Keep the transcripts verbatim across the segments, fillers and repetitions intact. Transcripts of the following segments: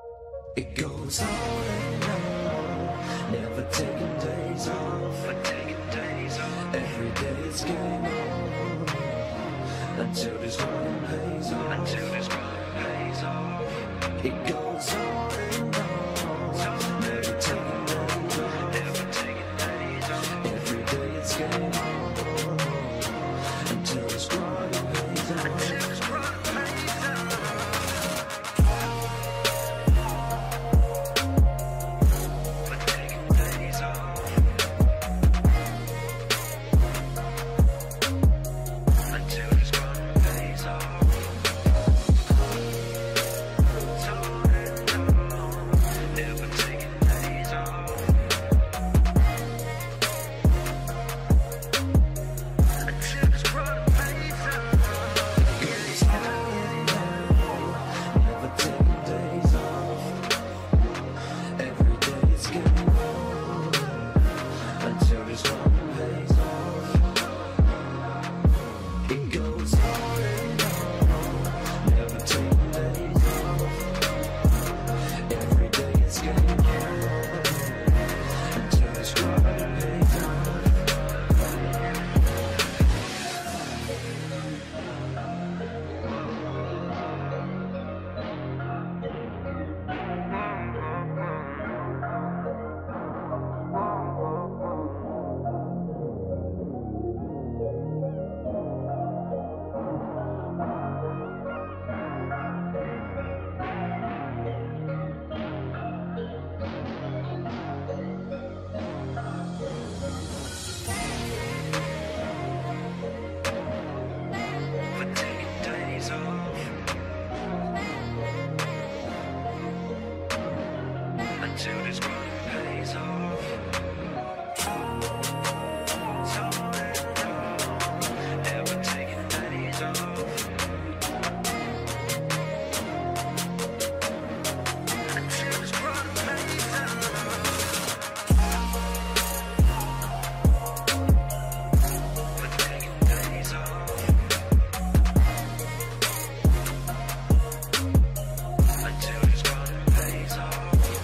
It goes on and on, never taking days off, but taking days off. Every day it's game on, until this grind pays off, until this grind pays off. It goes on and on, never taking days off, never taking days off. Every day it's game on, until this grind pays off, until this grind pays off. Until this grind pays off. Never taking days off. Until this grind pays off. But taking days off. Until this grind pays off.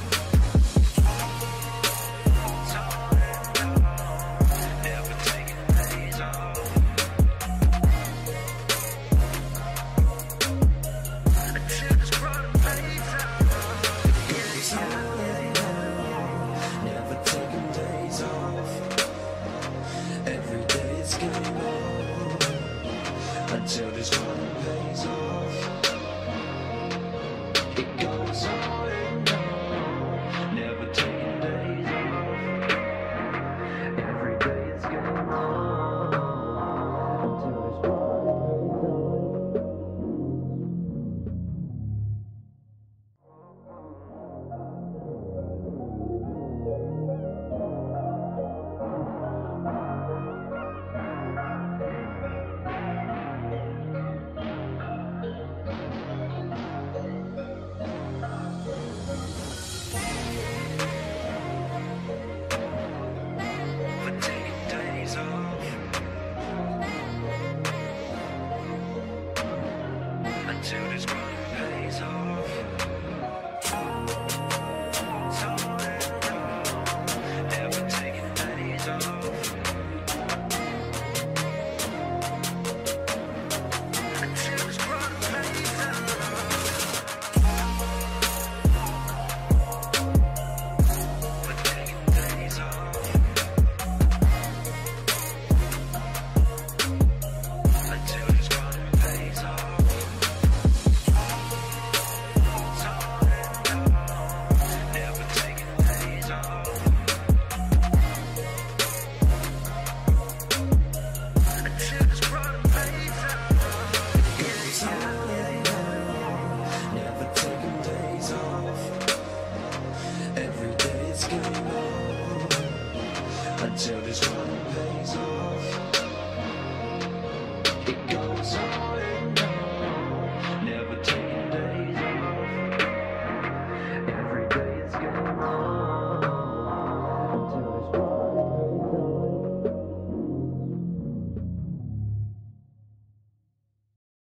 Until this grind pays off. It goes on and on, never taking days off. Every day it's game on, until this grind pays off. Until this grind pays off.